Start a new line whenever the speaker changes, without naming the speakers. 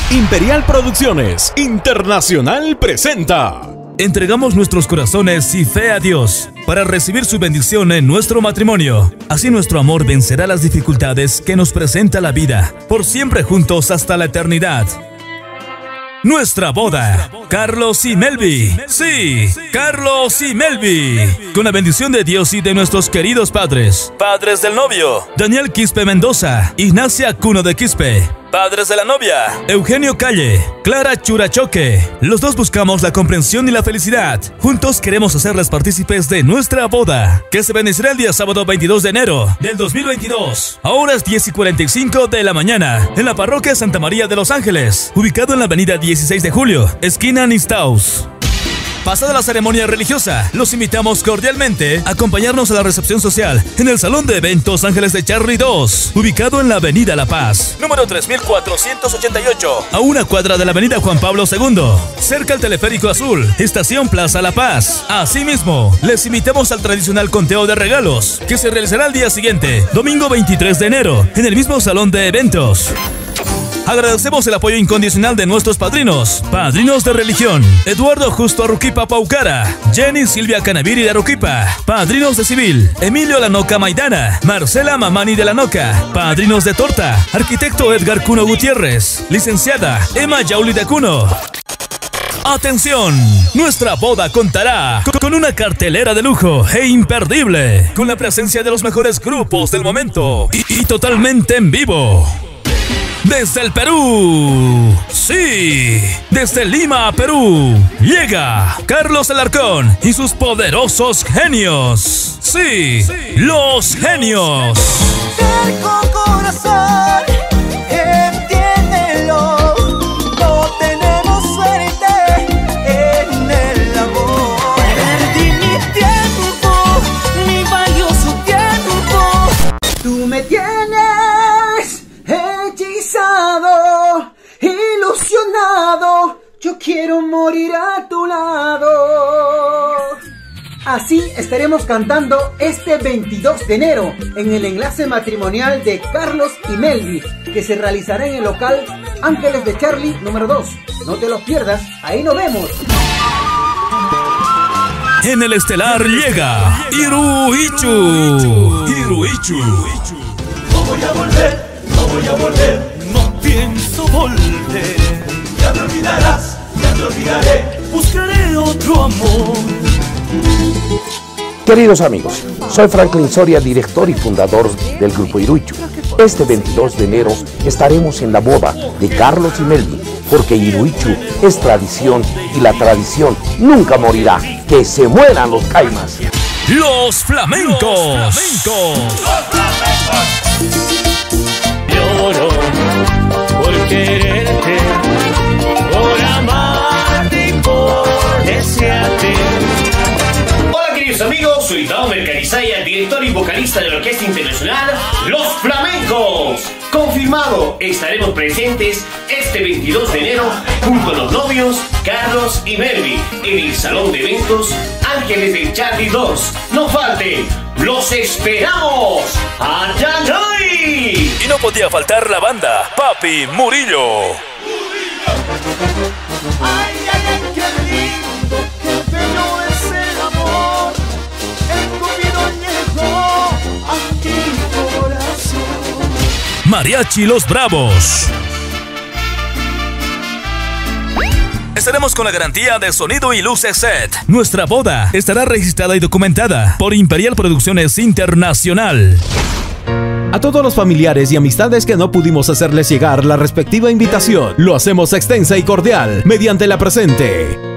Imperial Producciones Internacional presenta.
Entregamos nuestros corazones y fe a Dios para recibir su bendición en nuestro matrimonio. Así nuestro amor vencerá las dificultades que nos presenta la vida, por siempre juntos hasta la eternidad. Nuestra boda, Carlos y Melvi. Sí, Carlos y Melvi. Con la bendición de Dios y de nuestros queridos padres. Padres del novio, Daniel Quispe Mendoza, Ignacia Cuno de Quispe. Padres de la novia, Eugenio Calle, Clara Churachoque. Los dos buscamos la comprensión y la felicidad. Juntos queremos hacerles partícipes de nuestra boda, que se bendecirá el día sábado 22 de enero del 2022, a horas 10:45 de la mañana, en la parroquia Santa María de Los Ángeles, ubicado en la avenida 16 de Julio, esquina Nistaus. Pasada la ceremonia religiosa, los invitamos cordialmente a acompañarnos a la recepción social en el Salón de Eventos Ángeles de Charlie 2, ubicado en la Avenida La Paz, número 3488, a una cuadra de la Avenida Juan Pablo II, cerca al Teleférico Azul, Estación Plaza La Paz. Asimismo, les invitamos al tradicional conteo de regalos, que se realizará el día siguiente, domingo 23 de enero, en el mismo Salón de Eventos. Agradecemos el apoyo incondicional de nuestros padrinos de religión: Eduardo Justo Aruquipa Paucara, Jenny Silvia Canaviri de Aruquipa. Padrinos de civil: Emilio Lanoca Maidana, Marcela Mamani de Lanoca. Padrinos de torta: arquitecto Edgar Cuno Gutiérrez, licenciada Emma Yauli de Cuno. ¡Atención! Nuestra boda contará con una cartelera de lujo e imperdible, con la presencia de los mejores grupos del momento y totalmente en vivo. Desde el Perú, sí, desde Lima, Perú, llega Carlos Alarcón y sus poderosos genios. Sí, los genios.
Terco corazón, entiéndelo, no tenemos suerte en el amor. Perdí mi tiempo, mi valioso tiempo. Tú me tienes hechizado, ilusionado, yo quiero morir a tu lado. Así estaremos cantando este 22 de enero en el enlace matrimonial de Carlos y Melvi, que se realizará en el local Ángeles de Charlie número 2. No te los pierdas, ahí nos vemos.
En el estelar llega Iruichu. Iruichu.
No voy a volver, no voy a volver, no pienso volver. Ya me olvidarás, ya te olvidaré, buscaré otro amor.
Queridos amigos, soy Franklin Soria, director y fundador del Grupo Iruichu. Este 22 de enero estaremos en la boda de Carlos y Melvi, porque Iruichu es tradición y la tradición nunca morirá. ¡Que se mueran los caimas!
¡Los flamencos! ¡Los flamencos!
Lloro por quererte, por amarte y por desearte. Hola queridos amigos, soy Tao Mercarizaya, director y vocalista de la Orquesta Internacional Los Flamencos. Confirmado, estaremos presentes este 22 de enero junto a los novios Carlos y Melvi en el Salón de Eventos Ángeles de Charlie 2. No falten, los esperamos. ¡Ayayoy!
Y no podía faltar la banda Papi Murillo.
Ay, ay, ay, qué lindo, qué bello es el amor. El cupido llegó a mi corazón.
Mariachi Los Bravos. Estaremos con la garantía de sonido y luces set. Nuestra boda estará registrada y documentada por Imperial Producciones Internacional.
A todos los familiares y amistades que no pudimos hacerles llegar la respectiva invitación, lo hacemos extensa y cordial mediante la presente.